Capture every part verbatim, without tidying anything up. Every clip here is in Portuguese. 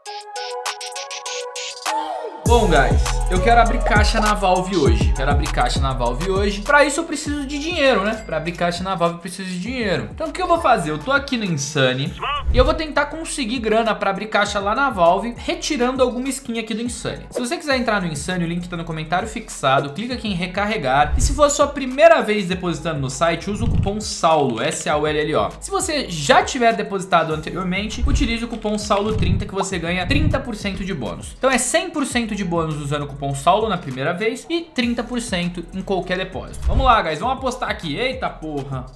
Bom, guys, eu quero abrir caixa na Valve hoje. Quero abrir caixa na Valve hoje. Pra isso eu preciso de dinheiro, né? Pra abrir caixa na Valve eu preciso de dinheiro. Então o que eu vou fazer? Eu tô aqui no Insane e eu vou tentar conseguir grana pra abrir caixa lá na Valve, retirando alguma skin aqui do Insane. Se você quiser entrar no Insane, o link tá no comentário fixado. Clica aqui em recarregar. E se for a sua primeira vez depositando no site, usa o cupom SAULO, S A U L L O. Se você já tiver depositado anteriormente, utilize o cupom SAULO trinta que você ganha trinta por cento de bônus. Então é cem por cento de bônus usando o cupom SAULO na primeira vez e trinta por cento em qualquer depósito. Vamos lá, guys, vamos apostar aqui. Eita porra.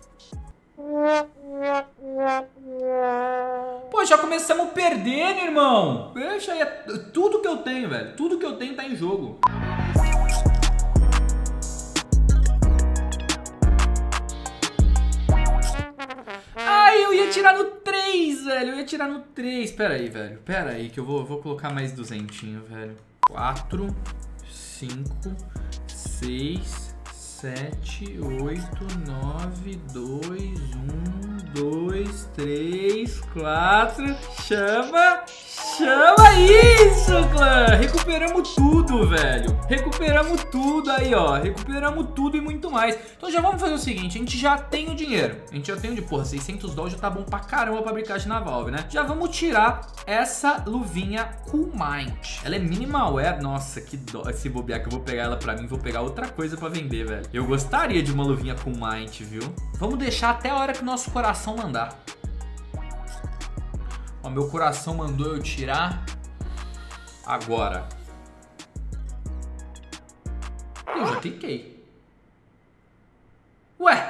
Pô, já começamos perdendo, irmão. Deixa aí, tudo que eu tenho, velho. Tudo que eu tenho tá em jogo. Ai, eu ia tirar no três, velho. Eu ia tirar no três. Pera aí, velho. Pera aí, que eu vou, vou colocar mais duzentinho, velho. quatro, cinco, seis, sete, oito, nove, dois, um, dois, três, quatro. Chama, chama isso, clã. Recuperamos tudo, velho. Recuperamos tudo aí, ó. Recuperamos tudo e muito mais. Então já vamos fazer o seguinte, a gente já tem o dinheiro. A gente já tem o de, porra, seiscentos dólares já tá bom pra caramba pra abrir caixa na Valve, né? Já vamos tirar essa luvinha Cool Mind. Ela é minimal wear. Nossa, que dó. Se bobear que eu vou pegar ela pra mim, vou pegar outra coisa pra vender, velho. Eu gostaria de uma luvinha Cool Mind, viu? Vamos deixar até a hora que o nosso coração mandar. Ó, meu coração mandou eu tirar agora. Eu já cliquei. Ué?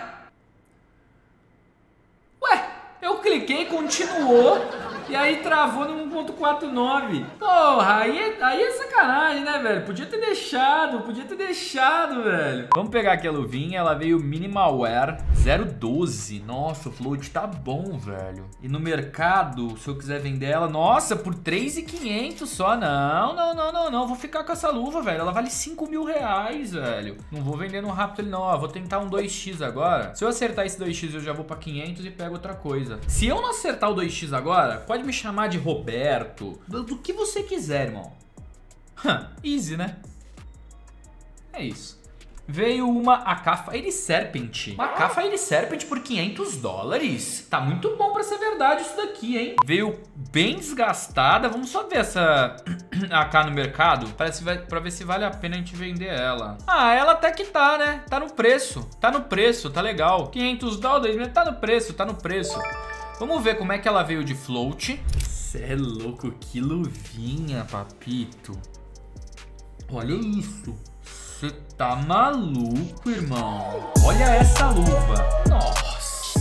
Ué? Eu cliquei, continuou e aí travou no um ponto quarenta e nove. Porra, aí é, aí é sacanagem, né, velho? Podia ter deixado, podia ter deixado, velho. Vamos pegar aqui a luvinha, ela veio Minimal Wear zero doze. Nossa, o float tá bom, velho. E no mercado, se eu quiser vender ela, nossa, por três mil e quinhentos só. Não, não, não, não, não. Vou ficar com essa luva, velho. Ela vale cinco mil reais, velho. Não vou vender no rápido, não. Ó, vou tentar um dois x agora. Se eu acertar esse dois x, eu já vou pra quinhentos e pego outra coisa. Se eu não acertar o dois x agora, pode me chamar de Roberto. Do, do que você quiser, irmão. Hum, easy, né? É isso. Veio uma A K Fire Serpent. Uma A K Fire Serpent por quinhentos dólares. Tá muito bom pra ser verdade isso daqui, hein? Veio bem desgastada. Vamos só ver essa A K no mercado pra, se vai, pra ver se vale a pena a gente vender ela. Ah, ela até que tá, né? Tá no preço. Tá no preço, tá legal. quinhentos dólares, né? Tá no preço, tá no preço. Vamos ver como é que ela veio de float. Cê é louco, que luvinha, papito. Olha isso. Você tá maluco, irmão. Olha essa luva. Nossa.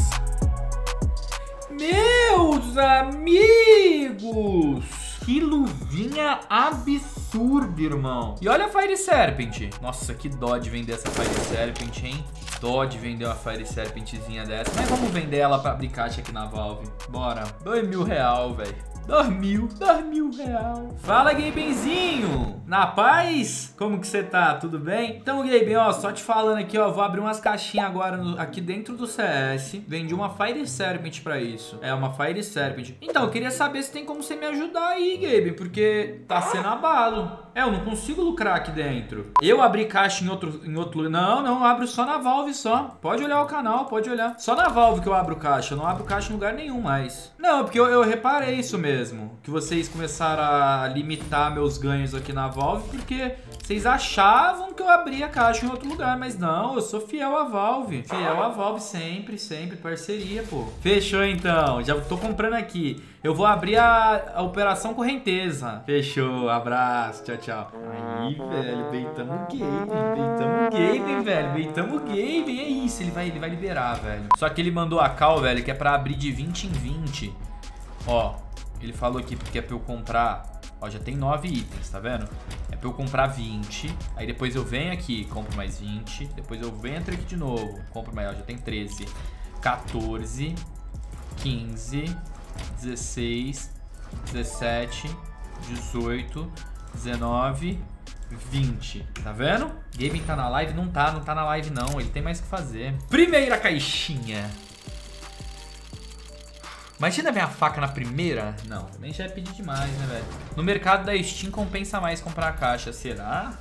Meus amigos. Que luvinha absurda, irmão. E olha a Fire Serpent. Nossa, que dó de vender essa Fire Serpent, hein? Dó de vender uma Fire Serpentzinha dessa. Mas vamos vender ela pra abrir caixa aqui na Valve. Bora. Dois mil real, velho. Dois mil, dois mil real. Fala, Gabenzinho. Na paz? Como que você tá? Tudo bem? Então, Gaben, ó, só te falando aqui, ó, vou abrir umas caixinhas agora no, aqui dentro do C S. Vendi uma Fire Serpent pra isso. É, uma Fire Serpent. Então, eu queria saber se tem como você me ajudar aí, Gaben, porque tá sendo abalo. É, eu não consigo lucrar aqui dentro. Eu abri caixa em outro, em outro lugar. Não, não, eu abro só na Valve só. Pode olhar o canal, pode olhar. Só na Valve que eu abro caixa. Eu não abro caixa em lugar nenhum mais. Não, porque eu, eu reparei isso mesmo. Que vocês começaram a limitar meus ganhos aqui na Valve, porque vocês achavam que eu abria caixa em outro lugar. Mas não, eu sou fiel à Valve. Fiel à Valve sempre, sempre. Parceria, pô. Fechou então. Já tô comprando aqui. Eu vou abrir a, a operação correnteza. Fechou, abraço, tchau, tchau. Aí, velho, beitamos o Gaben, beitamos o Gaben, velho, beitamos o Gaben, é isso, ele vai, ele vai liberar, velho. Só que ele mandou a call, velho, que é pra abrir de vinte em vinte. Ó, ele falou aqui que é pra eu comprar, ó, já tem nove itens, tá vendo? É pra eu comprar vinte, aí depois eu venho aqui, compro mais vinte, depois eu entro aqui de novo, compro mais, ó, já tem treze, quatorze, quinze... dezesseis, dezessete, dezoito, dezenove, vinte. Tá vendo? Gaben tá na live? Não tá, não tá na live não. Ele tem mais o que fazer. Primeira caixinha. Imagina ver a faca na primeira. Não, também já é pedir demais, né, velho? No mercado da Steam compensa mais comprar a caixa. Será?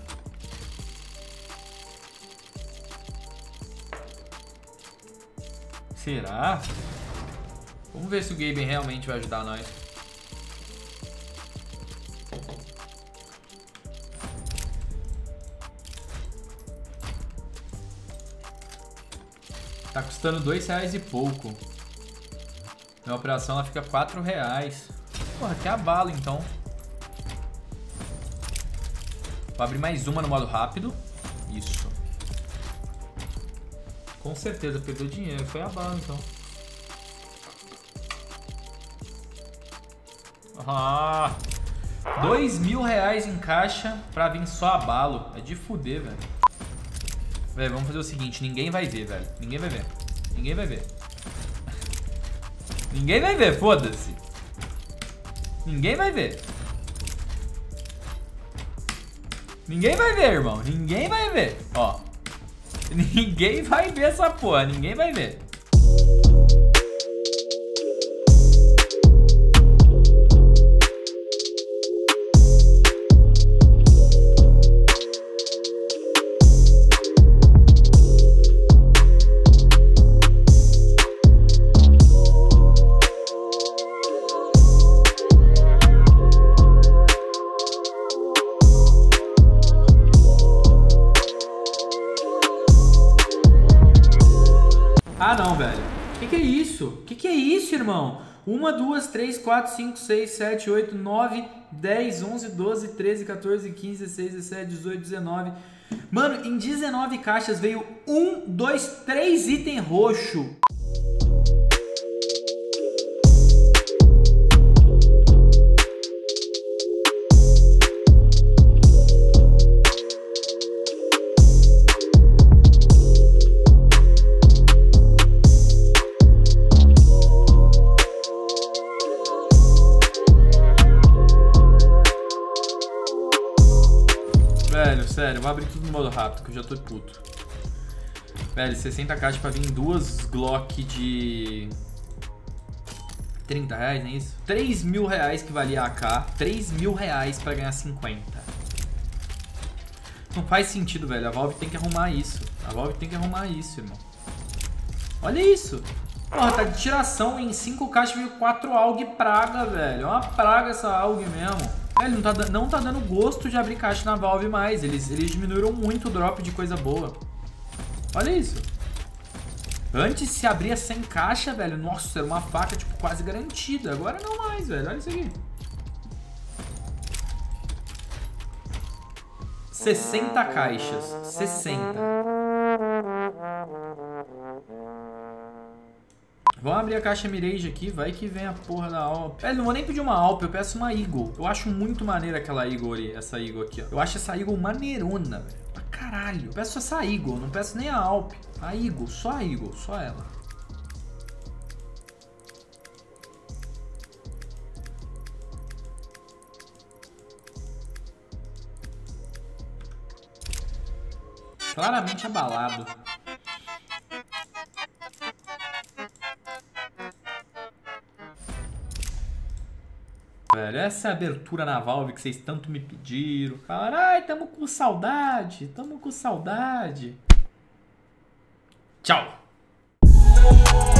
Será? Vamos ver se o Gaben realmente vai ajudar nós. Tá custando dois reais e pouco. Na operação ela fica quatro reais. Porra, que abalo então. Vou abrir mais uma no modo rápido. Isso. Com certeza perdeu dinheiro. Foi abalo então. Ah, dois mil reais em caixa pra vir só abalo. É de fuder, velho. Velho, vamos fazer o seguinte. Ninguém vai ver, velho. Ninguém vai ver. Ninguém vai ver. Ninguém vai ver, foda-se. Ninguém vai ver. Ninguém vai ver, irmão. Ninguém vai ver. Ó. Ninguém vai ver essa porra. Ninguém vai ver. Ah, não, velho. Que que é isso? Que que é isso, irmão? uma, duas, três, quatro, cinco, seis, sete, oito, nove, dez, onze, doze, treze, quatorze, quinze, dezesseis, dezessete, dezoito, dezenove. Mano, em dezenove caixas veio um, dois, três itens roxo. Velho, sério, vou abrir tudo no modo rápido, que eu já tô puto. Velho, sessenta caixas pra vir duas Glock de trinta reais, não é isso? três mil reais que valia a A K, três mil reais pra ganhar cinquenta. Não faz sentido, velho, a Valve tem que arrumar isso. A Valve tem que arrumar isso, irmão. Olha isso. Porra, tá de tiração, em cinco caixas veio quatro A U G praga, velho. É uma praga essa A U G mesmo. Velho, não tá, não tá dando gosto de abrir caixa na Valve mais. Eles, eles diminuíram muito o drop de coisa boa. Olha isso. Antes se abria sem caixa, velho. Nossa, era uma faca tipo quase garantida. Agora não mais, velho. Olha isso aqui. sessenta caixas. sessenta. Vamos abrir a caixa Mirage aqui, vai que vem a porra da Alp. Velho, não vou nem pedir uma Alp, eu peço uma Eagle. Eu acho muito maneira aquela Eagle ali, essa Eagle aqui, ó. Eu acho essa Eagle maneirona, velho. Pra caralho. Eu peço essa Eagle, não peço nem a Alp. A Eagle, só a Eagle, só ela. Claramente abalado. Velho, essa é a abertura na Valve que vocês tanto me pediram. Falaram, ai, tamo com saudade, tamo com saudade. Tchau.